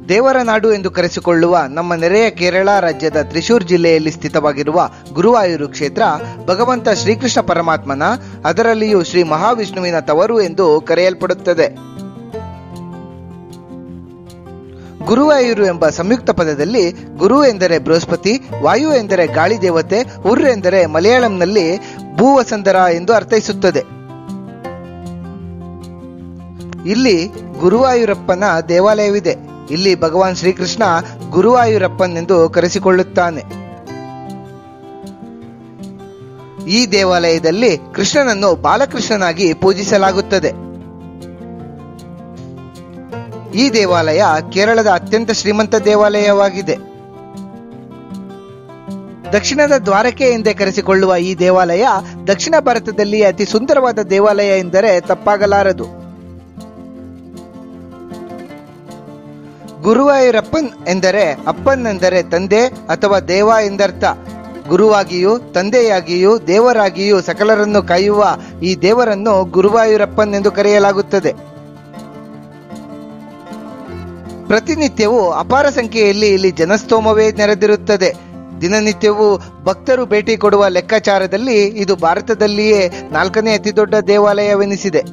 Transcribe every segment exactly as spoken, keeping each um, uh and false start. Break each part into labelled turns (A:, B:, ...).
A: ದೇವರ ನಾಡು ಎಂದು ಕರೆಸಿಕೊಳ್ಳುವ ನಮ್ಮ ನೆರೆಯ ಕೇರಳ ರಾಜ್ಯದ ತ್ರಿಶೂರ್ ಜಿಲ್ಲೆಯಲ್ಲಿ ಸ್ಥಿತವಾಗಿರುವ ಗುರುವಾಯೂರು ಕ್ಷೇತ್ರ ಭಗವಂತ ಶ್ರೀಕೃಷ್ಣ ಪರಮಾತ್ಮನ, ಅದರಲ್ಲಿಯೂ ಶ್ರೀ ಮಹಾವಿಷ್ಣುವಿನ ತವರು ಎಂದು ಕರೆಯಲ್ಪಡುತ್ತದೆ. ಗುರುವಾಯೂರು ಎಂಬ ಸಂಯುಕ್ತ ಪದದಲ್ಲಿ ಗುರು ಎಂದರೆ ಬೃಹಸ್ಪತಿ, ವಾಯು ಎಂದರೆ ಗಾಳಿ ದೇವತೆ, ಉರ್ ಎಂದರೆ ಮಲಯಾಳಂನಲ್ಲಿ ಭೂವಸಂಧರ ಎಂದು ಅರ್ಥೈಸುತ್ತದೆ. ಇಲ್ಲಿ ಗುರುವಾಯೂರಪ್ಪನ ದೇವಾಲಯವಿದೆ. ಇಲ್ಲಿ ಭಗವಾನ್ ಶ್ರೀಕೃಷ್ಣ ಗುರುವಾಯೂರಪ್ಪನ್ ಎಂದು ಕರೆಸಿಕೊಳ್ಳುತ್ತಾನೆ. ಈ ದೇವಾಲಯದಲ್ಲಿ ಕೃಷ್ಣನನ್ನು ಬಾಲಕೃಷ್ಣನಾಗಿ ಪೂಜಿಸಲಾಗುತ್ತದೆ. ಈ ದೇವಾಲಯ ಕೇರಳದ ಅತ್ಯಂತ ಶ್ರೀಮಂತ ದೇವಾಲಯವಾಗಿದೆ. ದಕ್ಷಿಣದ ದ್ವಾರಕೆ ಎಂದೇ ಕರೆಸಿಕೊಳ್ಳುವ ಈ ದೇವಾಲಯ ದಕ್ಷಿಣ ಭಾರತದಲ್ಲಿ ಅತಿ ಸುಂದರವಾದ ದೇವಾಲಯ ಎಂದರೆ ತಪ್ಪಾಗಲಾರದು. ಗುರುವಾಯೂರಪ್ಪನ್ ಎಂದರೆ ಅಪ್ಪನ್ ಎಂದರೆ ತಂದೆ ಅಥವಾ ದೇವ ಎಂದರ್ಥ. ಗುರುವಾಗಿಯೂ ತಂದೆಯಾಗಿಯೂ ದೇವರಾಗಿಯೂ ಸಕಲರನ್ನು ಕಾಯುವ ಈ ದೇವರನ್ನು ಗುರುವಾಯೂರಪ್ಪನ್ ಎಂದು ಕರೆಯಲಾಗುತ್ತದೆ. ಪ್ರತಿನಿತ್ಯವೂ ಅಪಾರ ಸಂಖ್ಯೆಯಲ್ಲಿ ಇಲ್ಲಿ ಜನಸ್ತೋಮವೇ ನೆರೆದಿರುತ್ತದೆ. ದಿನನಿತ್ಯವೂ ಭಕ್ತರು ಭೇಟಿ ಕೊಡುವ ಲೆಕ್ಕಾಚಾರದಲ್ಲಿ ಇದು ಭಾರತದಲ್ಲಿಯೇ ನಾಲ್ಕನೇ ಅತಿದೊಡ್ಡ ದೇವಾಲಯವೆನಿಸಿದೆ.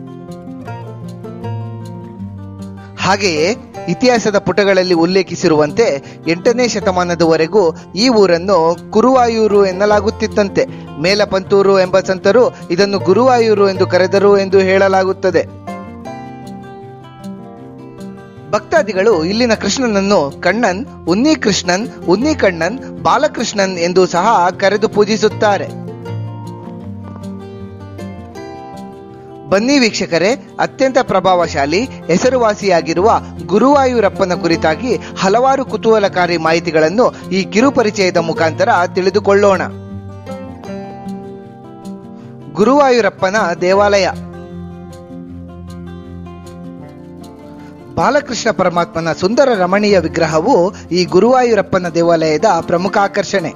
A: ಹಾಗೆಯೇ ಇತಿಹಾಸದ ಪುಟಗಳಲ್ಲಿ ಉಲ್ಲೇಖಿಸಿರುವಂತೆ ಎಂಟನೇ ಶತಮಾನದವರೆಗೂ ಈ ಊರನ್ನು ಕುರುವಾಯೂರು ಎನ್ನಲಾಗುತ್ತಿತ್ತಂತೆ. ಮೇಲಪಂತೂರು ಎಂಬ ಸಂತರು ಇದನ್ನು ಗುರುವಾಯೂರು ಎಂದು ಕರೆದರು ಎಂದು ಹೇಳಲಾಗುತ್ತದೆ. ಭಕ್ತಾದಿಗಳು ಇಲ್ಲಿನ ಕೃಷ್ಣನನ್ನು ಕಣ್ಣನ್, ಉನ್ನಿ ಕೃಷ್ಣನ್, ಉನ್ನಿ ಕಣ್ಣನ್, ಬಾಲಕೃಷ್ಣನ್ ಎಂದು ಸಹ ಕರೆದು ಪೂಜಿಸುತ್ತಾರೆ. ಬನ್ನಿ ವೀಕ್ಷಕರೇ, ಅತ್ಯಂತ ಪ್ರಭಾವಶಾಲಿ ಹೆಸರುವಾಸಿಯಾಗಿರುವ ಗುರುವಾಯೂರಪ್ಪನ ಕುರಿತಾಗಿ ಹಲವಾರು ಕುತೂಹಲಕಾರಿ ಮಾಹಿತಿಗಳನ್ನು ಈ ಕಿರು ಪರಿಚಯದ ಮುಖಾಂತರ ತಿಳಿದುಕೊಳ್ಳೋಣ. ಗುರುವಾಯೂರಪ್ಪನ ದೇವಾಲಯ. ಬಾಲಕೃಷ್ಣ ಪರಮಾತ್ಮನ ಸುಂದರ ರಮಣೀಯ ವಿಗ್ರಹವು ಈ ಗುರುವಾಯೂರಪ್ಪನ ದೇವಾಲಯದ ಪ್ರಮುಖ ಆಕರ್ಷಣೆ.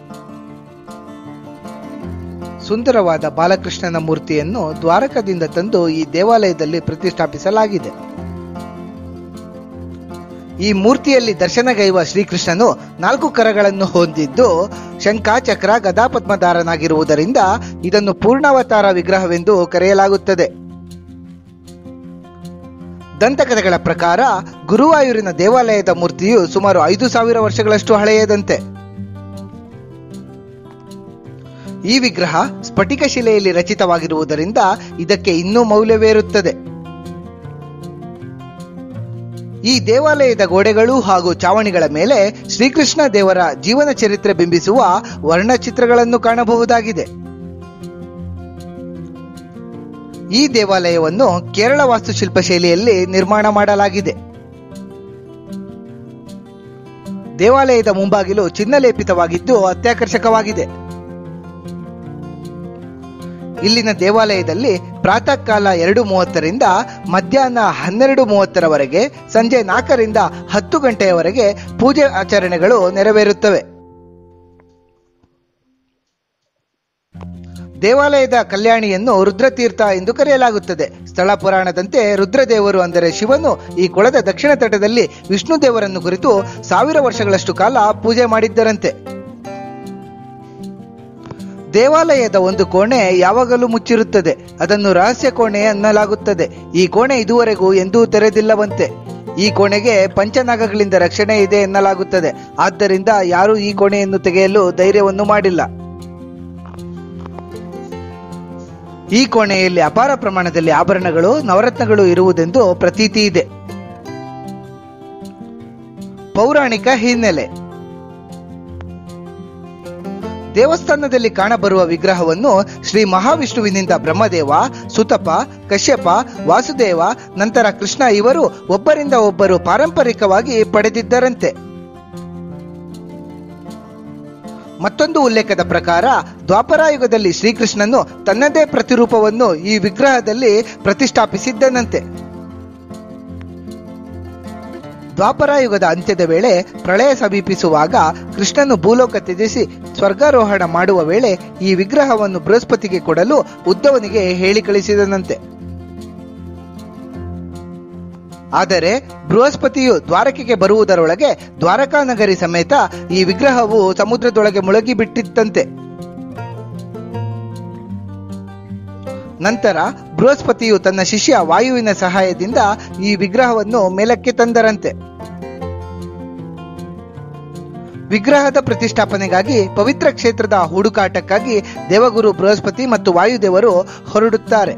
A: ಸುಂದರವಾದ ಬಾಲಕೃಷ್ಣನ ಮೂರ್ತಿಯನ್ನು ದ್ವಾರಕದಿಂದ ತಂದು ಈ ದೇವಾಲಯದಲ್ಲಿ ಪ್ರತಿಷ್ಠಾಪಿಸಲಾಗಿದೆ. ಈ ಮೂರ್ತಿಯಲ್ಲಿ ದರ್ಶನಗೈವ ಶ್ರೀಕೃಷ್ಣನು ನಾಲ್ಕು ಕರಗಳನ್ನು ಹೊಂದಿದ್ದು ಶಂಖ, ಚಕ್ರ, ಗದಾಪದ್ಮಧಾರನಾಗಿರುವುದರಿಂದ ಇದನ್ನು ಪೂರ್ಣಾವತಾರ ವಿಗ್ರಹವೆಂದು ಕರೆಯಲಾಗುತ್ತದೆ. ದಂತಕಥೆಗಳ ಪ್ರಕಾರ ಗುರುವಾಯೂರಿನ ದೇವಾಲಯದ ಮೂರ್ತಿಯು ಸುಮಾರು ಐದು ಸಾವಿರ ವರ್ಷಗಳಷ್ಟು ಹಳೆಯದಂತೆ. ಈ ವಿಗ್ರಹ ಸ್ಫಟಿಕ ಶಿಲೆಯಲ್ಲಿ ರಚಿತವಾಗಿರುವುದರಿಂದ ಇದಕ್ಕೆ ಇನ್ನೂ ಮೌಲ್ಯವೇರುತ್ತದೆ. ಈ ದೇವಾಲಯದ ಗೋಡೆಗಳು ಹಾಗೂ ಚಾವಣಿಗಳ ಮೇಲೆ ಶ್ರೀಕೃಷ್ಣ ದೇವರ ಜೀವನ ಚರಿತ್ರೆ ಬಿಂಬಿಸುವ ವರ್ಣಚಿತ್ರಗಳನ್ನು ಕಾಣಬಹುದಾಗಿದೆ. ಈ ದೇವಾಲಯವನ್ನು ಕೇರಳ ವಾಸ್ತುಶಿಲ್ಪ ಶೈಲಿಯಲ್ಲಿ ನಿರ್ಮಾಣ ಮಾಡಲಾಗಿದೆ. ದೇವಾಲಯದ ಮುಂಬಾಗಿಲು ಚಿನ್ನಲೇಪಿತವಾಗಿದ್ದು ಅತ್ಯಾಕರ್ಷಕವಾಗಿದೆ. ಇಲ್ಲಿನ ದೇವಾಲಯದಲ್ಲಿ ಪ್ರಾತಃ ಕಾಲ ಎರಡು ಮೂವತ್ತರಿಂದ ಮಧ್ಯಾಹ್ನ ಹನ್ನೆರಡು ಮೂವತ್ತರವರೆಗೆ, ಸಂಜೆ ನಾಲ್ಕರಿಂದ ಹತ್ತು ಗಂಟೆಯವರೆಗೆ ಪೂಜೆ ಆಚರಣೆಗಳು ನೆರವೇರುತ್ತವೆ. ದೇವಾಲಯದ ಕಲ್ಯಾಣಿಯನ್ನು ರುದ್ರತೀರ್ಥ ಎಂದು ಕರೆಯಲಾಗುತ್ತದೆ. ಸ್ಥಳ ಪುರಾಣದಂತೆ ರುದ್ರದೇವರು ಅಂದರೆ ಶಿವನು ಈ ಕೊಳದ ದಕ್ಷಿಣ ತಟದಲ್ಲಿ ವಿಷ್ಣು ದೇವರನ್ನು ಕುರಿತು ಸಾವಿರ ವರ್ಷಗಳಷ್ಟು ಕಾಲ ಪೂಜೆ ಮಾಡಿದ್ದರಂತೆ. ದೇವಾಲಯದ ಒಂದು ಕೋಣೆ ಯಾವಾಗಲೂ ಮುಚ್ಚಿರುತ್ತದೆ. ಅದನ್ನು ರಹಸ್ಯ ಕೋಣೆ ಎನ್ನಲಾಗುತ್ತದೆ. ಈ ಕೋಣೆ ಇದುವರೆಗೂ ಎಂದೂ ತೆರೆದಿಲ್ಲವಂತೆ. ಈ ಕೋಣೆಗೆ ಪಂಚನಾಗಗಳಿಂದ ರಕ್ಷಣೆ ಇದೆ ಎನ್ನಲಾಗುತ್ತದೆ. ಆದ್ದರಿಂದ ಯಾರೂ ಈ ಕೋಣೆಯನ್ನು ತೆಗೆಯಲು ಧೈರ್ಯವನ್ನು ಮಾಡಿಲ್ಲ. ಈ ಕೋಣೆಯಲ್ಲಿ ಅಪಾರ ಪ್ರಮಾಣದಲ್ಲಿ ಆಭರಣಗಳು, ನವರತ್ನಗಳು ಇರುವುದೆಂದು ಪ್ರತೀತಿ ಇದೆ. ಪೌರಾಣಿಕ ಹಿನ್ನೆಲೆ. ದೇವಸ್ಥಾನದಲ್ಲಿ ಕಾಣಬರುವ ವಿಗ್ರಹವನ್ನು ಶ್ರೀ ಮಹಾವಿಷ್ಣುವಿನಿಂದ ಬ್ರಹ್ಮದೇವ, ಸುತಪ, ಕಶ್ಯಪ, ವಾಸುದೇವ, ನಂತರ ಕೃಷ್ಣ ಇವರು ಒಬ್ಬರಿಂದ ಒಬ್ಬರು ಪಾರಂಪರಿಕವಾಗಿ ಪಡೆದಿದ್ದರಂತೆ. ಮತ್ತೊಂದು ಉಲ್ಲೇಖದ ಪ್ರಕಾರ ದ್ವಾಪರಾಯುಗದಲ್ಲಿ ಶ್ರೀಕೃಷ್ಣನು ತನ್ನದೇ ಪ್ರತಿರೂಪವನ್ನು ಈ ವಿಗ್ರಹದಲ್ಲಿ ಪ್ರತಿಷ್ಠಾಪಿಸಿದ್ದನಂತೆ. ದ್ವಾಪರಾಯುಗದ ಅಂತ್ಯದ ವೇಳೆ ಪ್ರಳಯ ಸಮೀಪಿಸುವಾಗ ಕೃಷ್ಣನು ಭೂಲೋಕ ತ್ಯಜಿಸಿ ಸ್ವರ್ಗಾರೋಹಣ ಮಾಡುವ ವೇಳೆ ಈ ವಿಗ್ರಹವನ್ನು ಬೃಹಸ್ಪತಿಗೆ ಕೊಡಲು ಉದ್ಧವನಿಗೆ ಹೇಳಿ ಕಳಿಸಿದನಂತೆ. ಆದರೆ ಬೃಹಸ್ಪತಿಯು ದ್ವಾರಕೆಗೆ ಬರುವುದರೊಳಗೆ ದ್ವಾರಕಾ ನಗರಿ ಸಮೇತ ಈ ವಿಗ್ರಹವು ಸಮುದ್ರದೊಳಗೆ ಮುಳುಗಿ ಬಿಟ್ಟಿತ್ತಂತೆ. ನಂತರ ಬೃಹಸ್ಪತಿಯು ತನ್ನ ಶಿಷ್ಯ ವಾಯುವಿನ ಸಹಾಯದಿಂದ ಈ ವಿಗ್ರಹವನ್ನು ಮೇಲಕ್ಕೆ ತಂದರಂತೆ. ವಿಗ್ರಹದ ಪ್ರತಿಷ್ಠಾಪನೆಗಾಗಿ ಪವಿತ್ರ ಕ್ಷೇತ್ರದ ಹುಡುಕಾಟಕ್ಕಾಗಿ ದೇವಗುರು ಬೃಹಸ್ಪತಿ ಮತ್ತು ವಾಯುದೇವರು ಹೊರಡುತ್ತಾರೆ.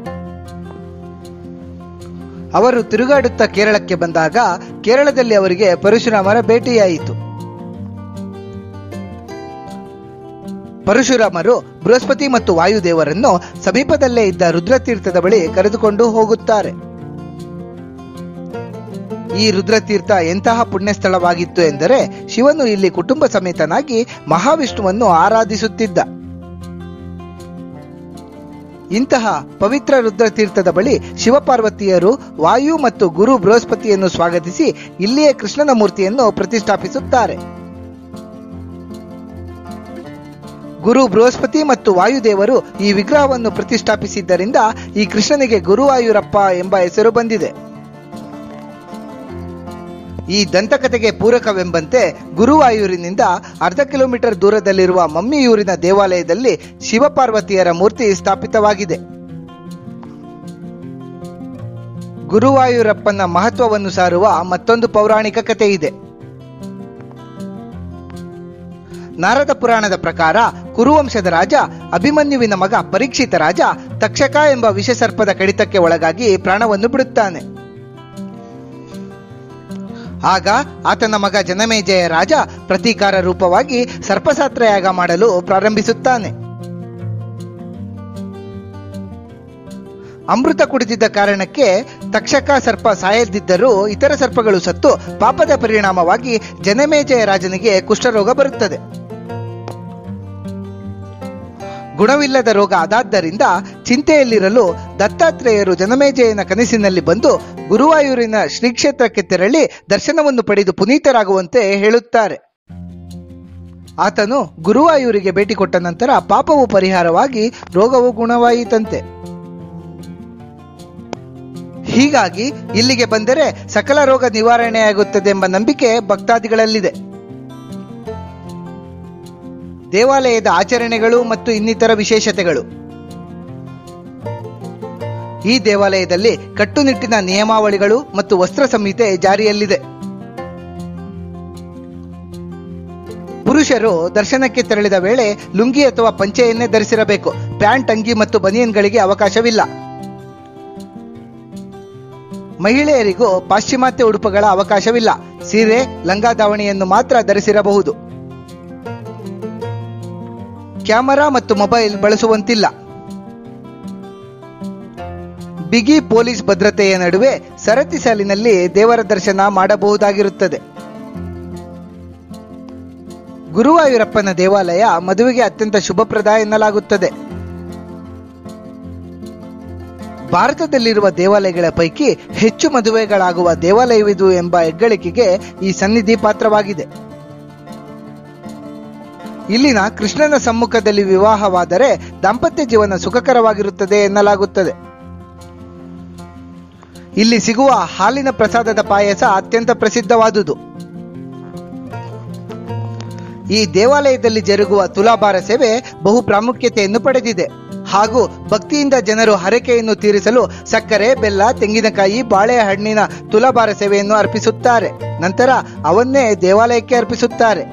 A: ಅವರು ತಿರುಗಾಡುತ್ತಾ ಕೇರಳಕ್ಕೆ ಬಂದಾಗ ಕೇರಳದಲ್ಲಿ ಅವರಿಗೆ ಪರಶುರಾಮರ ಭೇಟಿಯಾಯಿತು. ಪರಶುರಾಮರು ಬೃಹಸ್ಪತಿ ಮತ್ತು ವಾಯುದೇವರನ್ನು ಸಮೀಪದಲ್ಲೇ ಇದ್ದ ರುದ್ರತೀರ್ಥದ ಬಳಿ ಕರೆದುಕೊಂಡು ಹೋಗುತ್ತಾರೆ. ಈ ರುದ್ರತೀರ್ಥ ಎಂತಹ ಪುಣ್ಯ ಸ್ಥಳವಾಗಿತ್ತು ಎಂದರೆ ಶಿವನು ಇಲ್ಲಿ ಕುಟುಂಬ ಸಮೇತನಾಗಿ ಮಹಾವಿಷ್ಣುವನ್ನು ಆರಾಧಿಸುತ್ತಿದ್ದ. ಇಂತಹ ಪವಿತ್ರ ರುದ್ರತೀರ್ಥದ ಬಳಿ ಶಿವಪಾರ್ವತಿಯರು ವಾಯು ಮತ್ತು ಗುರು ಬೃಹಸ್ಪತಿಯನ್ನು ಸ್ವಾಗತಿಸಿ ಇಲ್ಲಿಯೇ ಕೃಷ್ಣನ ಮೂರ್ತಿಯನ್ನು ಪ್ರತಿಷ್ಠಾಪಿಸುತ್ತಾರೆ. ಗುರು ಬೃಹಸ್ಪತಿ ಮತ್ತು ವಾಯುದೇವರು ಈ ವಿಗ್ರಹವನ್ನು ಪ್ರತಿಷ್ಠಾಪಿಸಿದ್ದರಿಂದ ಈ ಕೃಷ್ಣನಿಗೆ ಗುರುವಾಯೂರಪ್ಪ ಎಂಬ ಹೆಸರು ಬಂದಿದೆ. ಈ ದಂತಕಥೆಗೆ ಪೂರಕವೆಂಬಂತೆ ಗುರುವಾಯೂರಿನಿಂದ ಅರ್ಧ ಕಿಲೋಮೀಟರ್ ದೂರದಲ್ಲಿರುವ ಮಮ್ಮಿಯೂರಿನ ದೇವಾಲಯದಲ್ಲಿ ಶಿವಪಾರ್ವತಿಯರ ಮೂರ್ತಿ ಸ್ಥಾಪಿತವಾಗಿದೆ. ಗುರುವಾಯೂರಪ್ಪನ ಮಹತ್ವವನ್ನು ಸಾರುವ ಮತ್ತೊಂದು ಪೌರಾಣಿಕ ಕಥೆ ಇದೆ. ನಾರದ ಪುರಾಣದ ಪ್ರಕಾರ ಕುರುವಂಶದ ರಾಜ ಅಭಿಮನ್ಯುವಿನ ಮಗ ಪರೀಕ್ಷಿತ ರಾಜ ತಕ್ಷಕ ಎಂಬ ವಿಷಸರ್ಪದ ಕಡಿತಕ್ಕೆ ಒಳಗಾಗಿ ಪ್ರಾಣವನ್ನು ಬಿಡುತ್ತಾನೆ. ಆಗ ಆತನ ಮಗ ಜನಮೇಜಯ ರಾಜ ಪ್ರತೀಕಾರ ರೂಪವಾಗಿ ಸರ್ಪಸಾತ್ರಯಾಗ ಮಾಡಲು ಪ್ರಾರಂಭಿಸುತ್ತಾನೆ. ಅಮೃತ ಕುಡಿದಿದ್ದ ಕಾರಣಕ್ಕೆ ತಕ್ಷಕ ಸರ್ಪ ಸಾಯದಿದ್ದರೂ ಇತರ ಸರ್ಪಗಳು ಸತ್ತು ಪಾಪದ ಪರಿಣಾಮವಾಗಿ ಜನಮೇಜಯ ರಾಜನಿಗೆ ಕುಷ್ಠರೋಗ ಬರುತ್ತದೆ. ಗುಣವಿಲ್ಲದ ರೋಗ ಅದಾದ್ದರಿಂದ ಚಿಂತೆಯಲ್ಲಿರಲು ದತ್ತಾತ್ರೇಯರು ಜನಮೇಜಯನ ಕನಸಿನಲ್ಲಿ ಬಂದು ಗುರುವಾಯೂರಿನ ಶ್ರೀಕ್ಷೇತ್ರಕ್ಕೆ ತೆರಳಿ ದರ್ಶನವನ್ನು ಪಡೆದು ಪುನೀತರಾಗುವಂತೆ ಹೇಳುತ್ತಾರೆ. ಆತನು ಗುರುವಾಯೂರಿಗೆ ಭೇಟಿ ಕೊಟ್ಟ ನಂತರ ಪಾಪವು ಪರಿಹಾರವಾಗಿ ರೋಗವು ಗುಣವಾಯಿತಂತೆ. ಹೀಗಾಗಿ ಇಲ್ಲಿಗೆ ಬಂದರೆ ಸಕಲ ರೋಗ ನಿವಾರಣೆಯಾಗುತ್ತದೆ ಎಂಬ ನಂಬಿಕೆ ಭಕ್ತಾದಿಗಳಲ್ಲಿದೆ. ದೇವಾಲಯದ ಆಚರಣೆಗಳು ಮತ್ತು ಇನ್ನಿತರ ವಿಶೇಷತೆಗಳು. ಈ ದೇವಾಲಯದಲ್ಲಿ ಕಟ್ಟುನಿಟ್ಟಿನ ನಿಯಮಾವಳಿಗಳು ಮತ್ತು ವಸ್ತ್ರ ಸಂಹಿತೆ ಜಾರಿಯಲ್ಲಿದೆ. ಪುರುಷರು ದರ್ಶನಕ್ಕೆ ತೆರಳಿದ ವೇಳೆ ಲುಂಗಿ ಅಥವಾ ಪಂಚೆಯನ್ನೇ ಧರಿಸಿರಬೇಕು. ಪ್ಯಾಂಟ್, ಅಂಗಿ ಮತ್ತು ಬನಿಯನ್ಗಳಿಗೆ ಅವಕಾಶವಿಲ್ಲ. ಮಹಿಳೆಯರಿಗೂ ಪಾಶ್ಚಿಮಾತ್ಯ ಉಡುಪುಗಳ ಅವಕಾಶವಿಲ್ಲ. ಸೀರೆ, ಲಂಗ ದಾವಣಿಯನ್ನು ಮಾತ್ರ ಧರಿಸಿರಬಹುದು. ಕ್ಯಾಮೆರಾ ಮತ್ತು ಮೊಬೈಲ್ ಬಳಸುವಂತಿಲ್ಲ. ಬಿಗಿ ಪೊಲೀಸ್ ಭದ್ರತೆಯ ನಡುವೆ ಸರತಿ ಸಾಲಿನಲ್ಲಿ ದೇವರ ದರ್ಶನ ಮಾಡಬಹುದಾಗಿರುತ್ತದೆ. ಗುರುವಾಯೂರಪ್ಪನ ದೇವಾಲಯ ಮದುವೆಗೆ ಅತ್ಯಂತ ಶುಭಪ್ರದ ಎನ್ನಲಾಗುತ್ತದೆ. ಭಾರತದಲ್ಲಿರುವ ದೇವಾಲಯಗಳ ಪೈಕಿ ಹೆಚ್ಚು ಮದುವೆಗಳಾಗುವ ದೇವಾಲಯವಿದು ಎಂಬ ಹೆಗ್ಗಳಿಕೆಗೆ ಈ ಸನ್ನಿಧಿ ಪಾತ್ರವಾಗಿದೆ. ಇಲ್ಲಿನ ಕೃಷ್ಣನ ಸಮ್ಮುಖದಲ್ಲಿ ವಿವಾಹವಾದರೆ ದಾಂಪತ್ಯ ಜೀವನ ಸುಖಕರವಾಗಿರುತ್ತದೆ ಎನ್ನಲಾಗುತ್ತದೆ. ಇಲ್ಲಿ ಸಿಗುವ ಹಾಲಿನ ಪ್ರಸಾದದ ಪಾಯಸ ಅತ್ಯಂತ ಪ್ರಸಿದ್ಧವಾದುದು. ಈ ದೇವಾಲಯದಲ್ಲಿ ಜರುಗುವ ತುಲಾಭಾರ ಸೇವೆ ಬಹು ಪ್ರಾಮುಖ್ಯತೆಯನ್ನು ಪಡೆದಿದೆ ಹಾಗೂ ಭಕ್ತಿಯಿಂದ ಜನರು ಹರಕೆಯನ್ನು ತೀರಿಸಲು ಸಕ್ಕರೆ, ಬೆಲ್ಲ, ತೆಂಗಿನಕಾಯಿ, ಬಾಳೆಹಣ್ಣಿನ ತುಲಾಭಾರ ಸೇವೆಯನ್ನು ಅರ್ಪಿಸುತ್ತಾರೆ. ನಂತರ ಅವನ್ನೇ ದೇವಾಲಯಕ್ಕೆ ಅರ್ಪಿಸುತ್ತಾರೆ.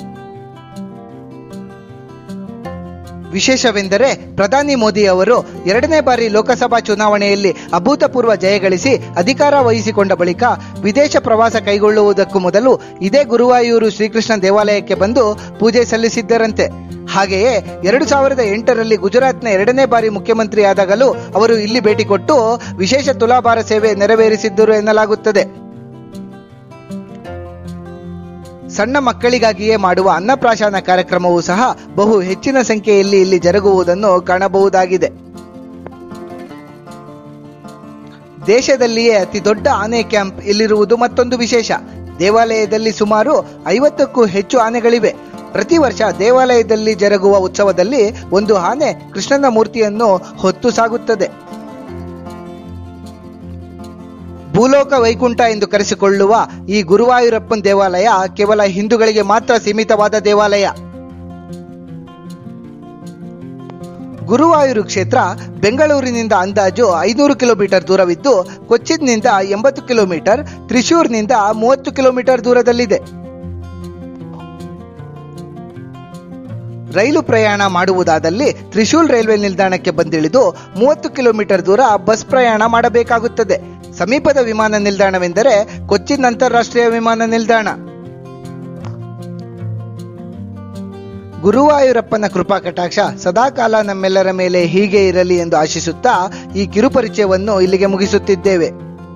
A: ವಿಶೇಷವೆಂದರೆ ಪ್ರಧಾನಿ ಮೋದಿ ಅವರು ಎರಡನೇ ಬಾರಿ ಲೋಕಸಭಾ ಚುನಾವಣೆಯಲ್ಲಿ ಅಭೂತಪೂರ್ವ ಜಯಗಳಿಸಿ ಅಧಿಕಾರ ವಹಿಸಿಕೊಂಡ ಬಳಿಕ ವಿದೇಶ ಪ್ರವಾಸ ಕೈಗೊಳ್ಳುವುದಕ್ಕೂ ಮೊದಲು ಇದೇ ಗುರುವಾಯೂರು ಶ್ರೀಕೃಷ್ಣ ದೇವಾಲಯಕ್ಕೆ ಬಂದು ಪೂಜೆ ಸಲ್ಲಿಸಿದ್ದರಂತೆ. ಹಾಗೆಯೇ ಎರಡು ಸಾವಿರದ ಎಂಟರಲ್ಲಿ ಗುಜರಾತ್ನ ಎರಡನೇ ಬಾರಿ ಮುಖ್ಯಮಂತ್ರಿಯಾದಾಗಲೂ ಅವರು ಇಲ್ಲಿ ಭೇಟಿ ಕೊಟ್ಟು ವಿಶೇಷ ತುಲಾಭಾರ ಸೇವೆ ನೆರವೇರಿಸಿದ್ದರು ಎನ್ನಲಾಗುತ್ತದೆ. ಸಣ್ಣ ಮಕ್ಕಳಿಗಾಗಿಯೇ ಮಾಡುವ ಅನ್ನಪ್ರಾಶನ ಕಾರ್ಯಕ್ರಮವೂ ಸಹ ಬಹು ಹೆಚ್ಚಿನ ಸಂಖ್ಯೆಯಲ್ಲಿ ಇಲ್ಲಿ ಜರುಗುವುದನ್ನು ಕಾಣಬಹುದಾಗಿದೆ. ದೇಶದಲ್ಲಿಯೇ ಅತಿ ದೊಡ್ಡ ಆನೆ ಕ್ಯಾಂಪ್ ಇಲ್ಲಿರುವುದು ಮತ್ತೊಂದು ವಿಶೇಷ. ದೇವಾಲಯದಲ್ಲಿ ಸುಮಾರು ಐವತ್ತಕ್ಕೂ ಹೆಚ್ಚು ಆನೆಗಳಿವೆ. ಪ್ರತಿ ವರ್ಷ ದೇವಾಲಯದಲ್ಲಿ ಜರುಗುವ ಉತ್ಸವದಲ್ಲಿ ಒಂದು ಆನೆ ಕೃಷ್ಣನ ಮೂರ್ತಿಯನ್ನು ಹೊತ್ತು ಸಾಗುತ್ತದೆ. ಭೂಲೋಕ ವೈಕುಂಠ ಎಂದು ಕರೆಸಿಕೊಳ್ಳುವ ಈ ಗುರುವಾಯೂರಪ್ಪನ ದೇವಾಲಯ ಕೇವಲ ಹಿಂದೂಗಳಿಗೆ ಮಾತ್ರ ಸೀಮಿತವಾದ ದೇವಾಲಯ. ಗುರುವಾಯೂರು ಕ್ಷೇತ್ರ ಬೆಂಗಳೂರಿನಿಂದ ಅಂದಾಜು ಐನೂರು ಕಿಲೋಮೀಟರ್ ದೂರವಿದ್ದು, ಕೊಚ್ಚಿನ್ನಿಂದ ಎಂಬತ್ತು ಕಿಲೋಮೀಟರ್, ತ್ರಿಶೂರ್ನಿಂದ ಮೂವತ್ತು ಕಿಲೋಮೀಟರ್ ದೂರದಲ್ಲಿದೆ. ರೈಲು ಪ್ರಯಾಣ ಮಾಡುವುದಾದಲ್ಲಿ ತ್ರಿಶೂಲ್ ರೈಲ್ವೆ ನಿಲ್ದಾಣಕ್ಕೆ ಬಂದಿಳಿದು ಮೂವತ್ತು ಕಿಲೋಮೀಟರ್ ದೂರ ಬಸ್ ಪ್ರಯಾಣ ಮಾಡಬೇಕಾಗುತ್ತದೆ. ಸಮೀಪದ ವಿಮಾನ ನಿಲ್ದಾಣವೆಂದರೆ ಕೊಚ್ಚಿನ್ ಅಂತಾರಾಷ್ಟ್ರೀಯ ವಿಮಾನ ನಿಲ್ದಾಣ. ಗುರುವಾಯೂರಪ್ಪನ ಕೃಪಾ ಕಟಾಕ್ಷ ಸದಾಕಾಲ ನಮ್ಮೆಲ್ಲರ ಮೇಲೆ ಹೀಗೆ ಇರಲಿ ಎಂದು ಆಶಿಸುತ್ತಾ ಈ ಕಿರುಪರಿಚಯವನ್ನು ಇಲ್ಲಿಗೆ ಮುಗಿಸುತ್ತಿದ್ದೇವೆ.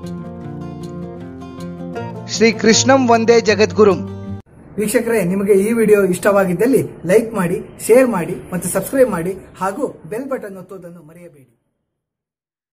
A: ಶ್ರೀ ಕೃಷ್ಣಂ ವಂದೇ ಜಗದ್ಗುರುಂ.
B: ವೀಕ್ಷಕರೇ, ನಿಮಗೆ ಈ ವಿಡಿಯೋ ಇಷ್ಟವಾಗಿದ್ದಲ್ಲಿ ಲೈಕ್ ಮಾಡಿ, ಶೇರ್ ಮಾಡಿ ಮತ್ತು ಸಬ್ಸ್ಕ್ರೈಬ್ ಮಾಡಿ ಹಾಗೂ ಬೆಲ್ ಬಟನ್ ಒತ್ತುವುದನ್ನು ಮರೆಯಬೇಡಿ.